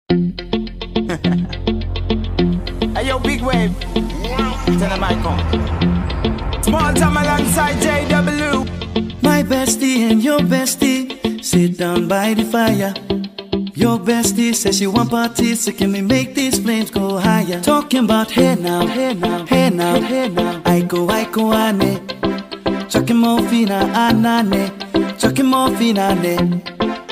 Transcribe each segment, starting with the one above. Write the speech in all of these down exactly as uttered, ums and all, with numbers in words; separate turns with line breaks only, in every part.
Hey yo, big wave. Tell him I come. Small time alongside J W.
My bestie and your bestie sit down by the fire. Your bestie says she want parties, so can we make these flames go higher? Talking about hey now, hey now, hey now, hey now. I go, I go, ane. Chucking more fina, anane. Chucking more fina, ne.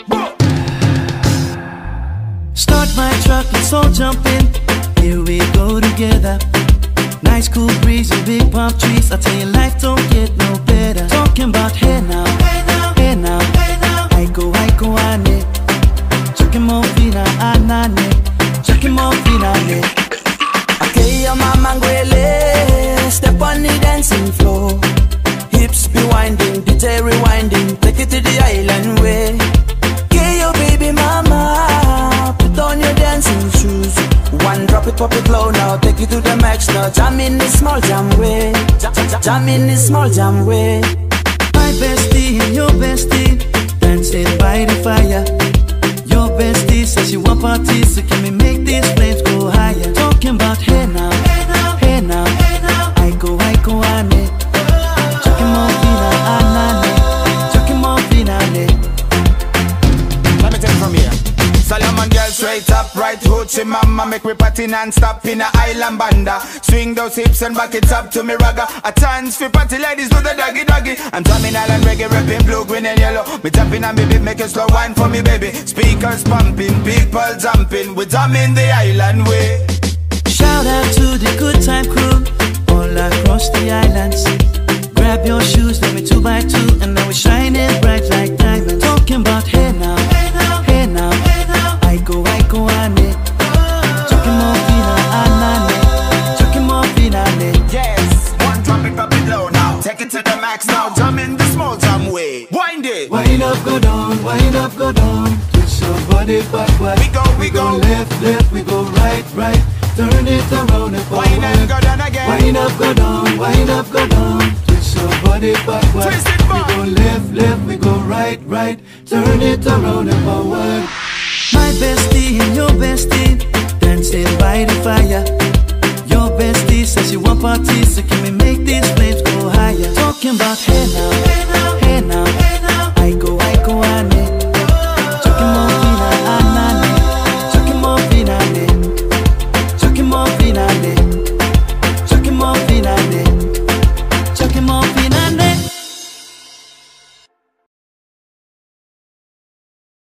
Start my truck, let's all jump in. Here we go together. Nice cool breeze and big palm trees. I tell you, life don't get no better. Talking about hey now, hey now, hey now, hey now. I go, I go, ane. Chucking more fina, anane. Chucking more fina, ne.
Okay, your mama ngwele. Step on the dancing floor. Hips be winding, D J rewinding. Take it to the island way. Okay, your baby mama. Put on your dancing shoes. One drop it, pop it low now. Take it to the max now. Jam in this small jam way. Jam, jam, jam in this small jam way.
My bestie and your bestie dancing by the fire. Your bestie says she want parties, so can we make these flames go higher? Talking about hey now, hey now, hey now, hey now. I go, I go, ane. Chucking more fina, anane. Chucking more fina, ne.
Let me take it from here. Solomon girl straight up, right hoochie mama. Make me party non-stop in a island banda. Swing those hips and back it up to me ragga. A chance for party ladies do the doggy doggy. I'm drumming island reggae, rapping blue, green and yellow. Me tapping on me beat, make a slow wine for me baby. Speakers pumping, people jumping. We drumming the island way.
Shout out to the good time crew all across the islands. Grab your shoes, let me two by two, and now we're shining bright like diamonds. Talking about hey now, hey now, hey now, hey now. I go, I go, ane. Chucking more fina, anane. Chucking more fina, ne.
Yes, one drop it, drop it low now. Take it to the max now. Jump in the small jam way. Wind it.
Wind up, go down, wind up, go down. Twist your body backward.
We go, we go.
Left, left, we go right, right. Turn it around and forward.
Wind up, go down again.
Wind up, go down, wind up, go down. Twist your body backward.
Twist it back.
We go left, left, we go right, right. Turn it around and forward. My bestie and your bestie dancing by the fire. Your bestie says she want parties, so can we make these flames go higher? Talking about hey now,